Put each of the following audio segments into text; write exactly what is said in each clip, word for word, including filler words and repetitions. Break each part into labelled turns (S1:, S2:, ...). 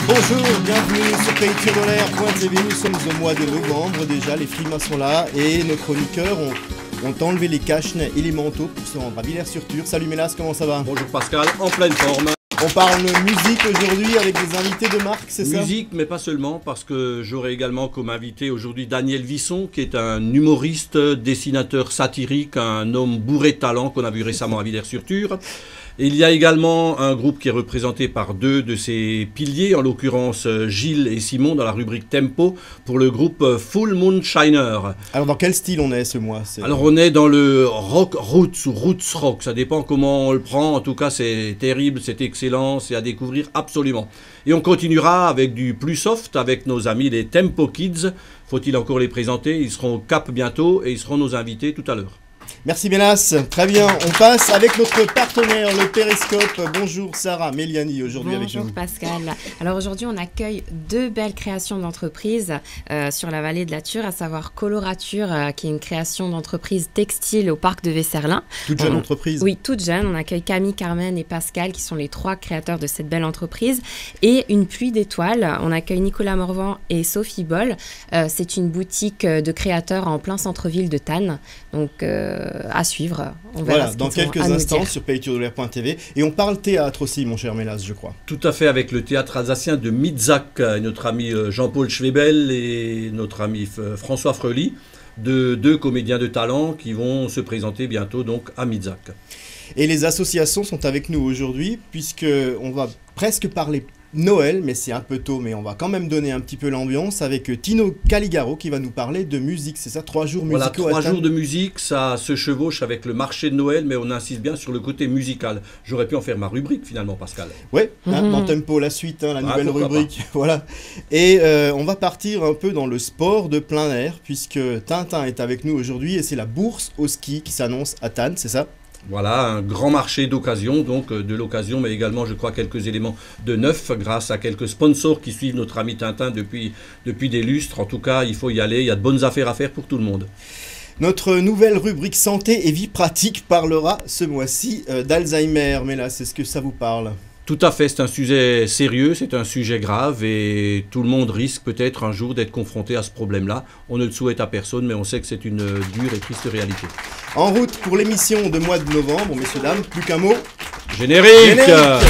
S1: Bonjour, bienvenue sur pays tirs dolaire point t v. Nous sommes au mois de novembre déjà, les frimas sont là et nos chroniqueurs ont, ont enlevé les cache-nez et les manteaux pour se rendre à Villers-sur-Tur. Salut Mélas, comment ça va?
S2: Bonjour Pascal, en pleine forme.
S1: On parle musique aujourd'hui avec des invités de marque, c'est ça?
S2: Musique, mais pas seulement, parce que j'aurai également comme invité aujourd'hui Daniel Visson, qui est un humoriste, dessinateur satirique, un homme bourré de talent qu'on a vu récemment à Villers-sur-Tur. Il y a également un groupe qui est représenté par deux de ses piliers, en l'occurrence Gilles et Simon dans la rubrique Tempo, pour le groupe Full Moon Shiner.
S1: Alors dans quel style on est ce mois?
S2: Alors on est dans le rock roots ou roots rock, ça dépend comment on le prend, en tout cas c'est terrible, c'est excellent, c'est à découvrir absolument. Et on continuera avec du plus soft avec nos amis les Tempo Kids, faut-il encore les présenter, ils seront au Cap bientôt et ils seront nos invités tout à l'heure.
S1: Merci Mélas, très bien, on passe avec notre partenaire, le Périscope. Bonjour Sarah Meliani aujourd'hui avec nous.
S3: Bonjour Pascal. Alors aujourd'hui on accueille deux belles créations d'entreprises euh, sur la vallée de la Thur, à savoir Colorature, euh, qui est une création d'entreprise textile au parc de Vesserlin.
S1: Toute jeune
S3: on,
S1: entreprise.
S3: Oui, toute jeune. On accueille Camille, Carmen et Pascal qui sont les trois créateurs de cette belle entreprise. Et une pluie d'étoiles, on accueille Nicolas Morvan et Sophie Boll. Euh, C'est une boutique de créateurs en plein centre-ville de Tannes. Donc euh, à suivre. On verra
S1: voilà, dans quelques instants sur pays tirs dolaire point t v. Et on parle théâtre aussi, mon cher Mélas, je crois.
S2: Tout à fait, avec le théâtre alsacien de Mizak, notre ami Jean-Paul Schwebel et notre ami François Freuly, de deux comédiens de talent qui vont se présenter bientôt donc à Mizak.
S1: Et les associations sont avec nous aujourd'hui, puisqu'on va presque parler Noël, mais c'est un peu tôt, mais on va quand même donner un petit peu l'ambiance avec Tino Caligaro qui va nous parler de musique, c'est ça, trois jours musicaux.
S2: Voilà, trois jours de musique, ça se chevauche avec le marché de Noël, mais on insiste bien sur le côté musical. J'aurais pu en faire ma rubrique finalement, Pascal.
S1: Oui, hein,
S3: Mm-hmm.
S1: dans Tempo, la suite, hein, la
S2: Ah,
S1: nouvelle rubrique, voilà. Et euh, on va partir un peu dans le sport de plein air, puisque Tintin est avec nous aujourd'hui et c'est la bourse au ski qui s'annonce à Tannes, c'est ça?
S2: Voilà, un grand marché d'occasion, donc de l'occasion, mais également, je crois, quelques éléments de neuf grâce à quelques sponsors qui suivent notre ami Tintin depuis, depuis des lustres. En tout cas, il faut y aller, il y a de bonnes affaires à faire pour tout le monde.
S1: Notre nouvelle rubrique santé et vie pratique parlera ce mois-ci euh, d'Alzheimer. Mais là, c'est ce que ça vous parle?
S2: Tout à fait, c'est un sujet sérieux, c'est un sujet grave et tout le monde risque peut-être un jour d'être confronté à ce problème-là. On ne le souhaite à personne, mais on sait que c'est une dure et triste réalité.
S1: En route pour l'émission de mois de novembre, messieurs, dames, plus qu'un mot.
S2: Générique,
S1: Générique.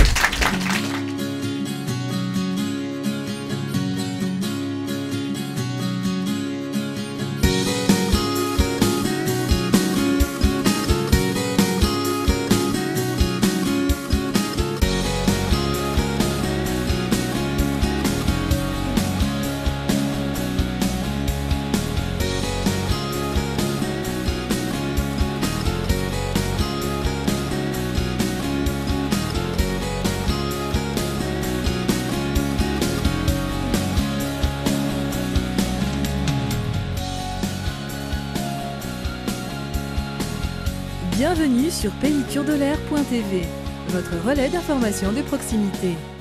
S4: Bienvenue sur pays tirs dolaire point t v, votre relais d'information de proximité.